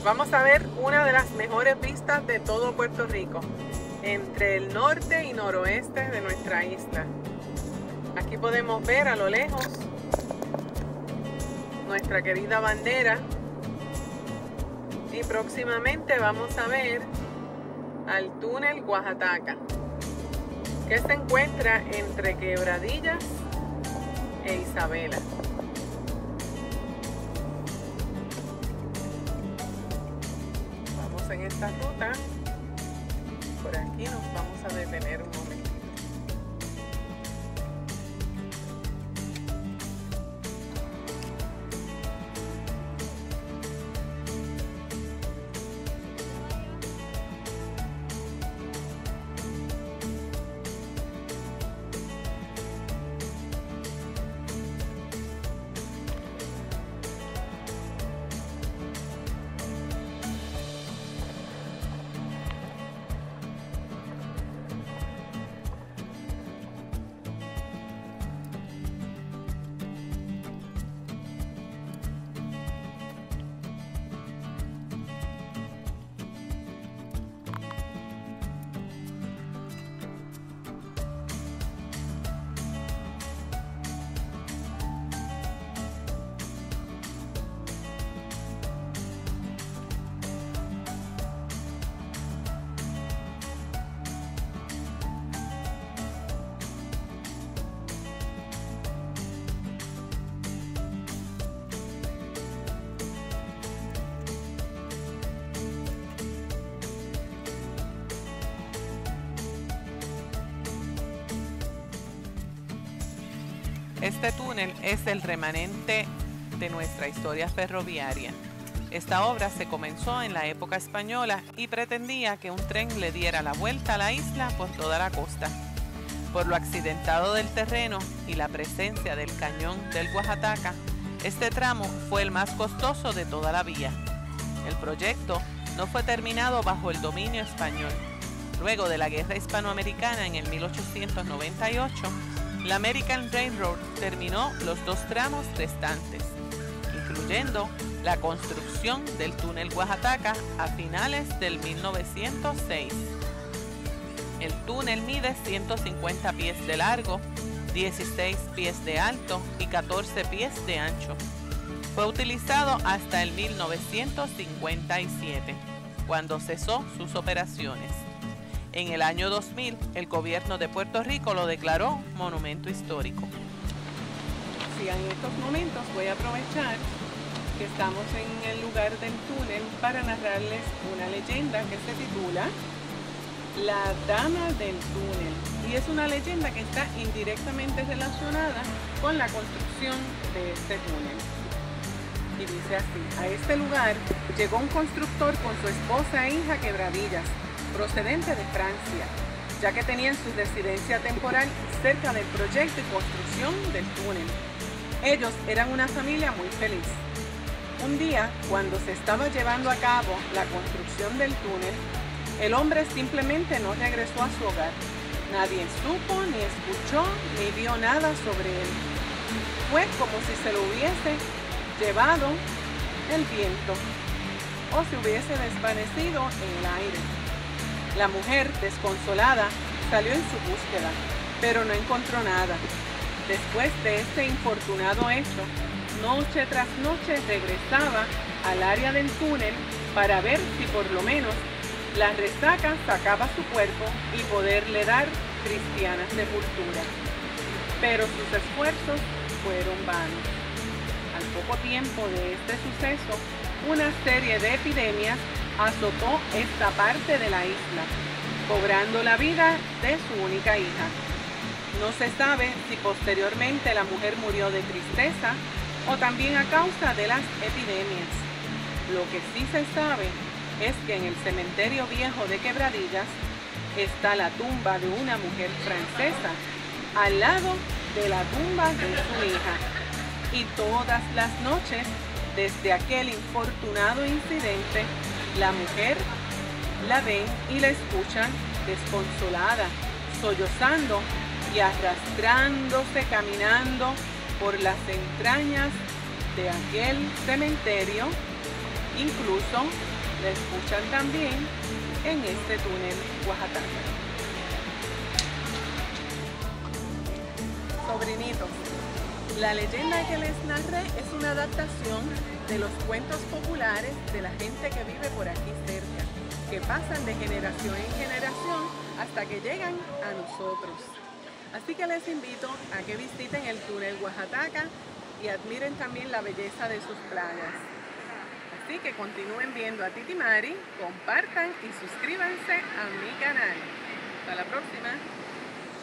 Vamos a ver una de las mejores vistas de todo Puerto Rico, entre el norte y noroeste de nuestra isla. Aquí podemos ver a lo lejos nuestra querida bandera y próximamente vamos a ver al túnel Oaxaca, que se encuentra entre Quebradillas e Isabela. Vamos en esta ruta. Por aquí nos vamos a detener un momento. Este túnel es el remanente de nuestra historia ferroviaria. Esta obra se comenzó en la época española y pretendía que un tren le diera la vuelta a la isla por toda la costa. Por lo accidentado del terreno y la presencia del cañón del Oaxaca, este tramo fue el más costoso de toda la vía. El proyecto no fue terminado bajo el dominio español. Luego de la Guerra Hispanoamericana en el 1898, la American Railroad terminó los dos tramos restantes, incluyendo la construcción del túnel Oaxaca a finales del 1906. El túnel mide 150 pies de largo, 16 pies de alto y 14 pies de ancho. Fue utilizado hasta el 1957, cuando cesó sus operaciones. En el año 2000, el gobierno de Puerto Rico lo declaró monumento histórico. Sí, en estos momentos voy a aprovechar que estamos en el lugar del túnel para narrarles una leyenda que se titula La Dama del Túnel. Y es una leyenda que está indirectamente relacionada con la construcción de este túnel. Y dice así: a este lugar llegó un constructor con su esposa e hija Quebradillas, procedente de Francia, ya que tenían su residencia temporal cerca del proyecto y construcción del túnel. Ellos eran una familia muy feliz. Un día, cuando se estaba llevando a cabo la construcción del túnel, el hombre simplemente no regresó a su hogar. Nadie supo, ni escuchó, ni vio nada sobre él. Fue como si se lo hubiese llevado el viento o se hubiese desvanecido en el aire. La mujer, desconsolada, salió en su búsqueda, pero no encontró nada. Después de este infortunado hecho, noche tras noche regresaba al área del túnel para ver si por lo menos la resaca sacaba su cuerpo y poderle dar cristiana sepultura. Pero sus esfuerzos fueron vanos. Al poco tiempo de este suceso, una serie de epidemias azotó esta parte de la isla, cobrando la vida de su única hija. No se sabe si posteriormente la mujer murió de tristeza o también a causa de las epidemias. Lo que sí se sabe es que en el cementerio viejo de Quebradillas está la tumba de una mujer francesa al lado de la tumba de su hija. Y todas las noches, desde aquel infortunado incidente, la mujer la ven y la escuchan desconsolada, sollozando y arrastrándose caminando por las entrañas de aquel cementerio Incluso la escuchan también en este túnel Oaxaca. Sobrinitos, la leyenda que les narré es una adaptación de los cuentos populares de la gente que vive por aquí cerca, que pasan de generación en generación hasta que llegan a nosotros. Así que les invito a que visiten el túnel Oaxaca y admiren también la belleza de sus playas. Así que continúen viendo a Titi Mari, compartan y suscríbanse a mi canal. Hasta la próxima.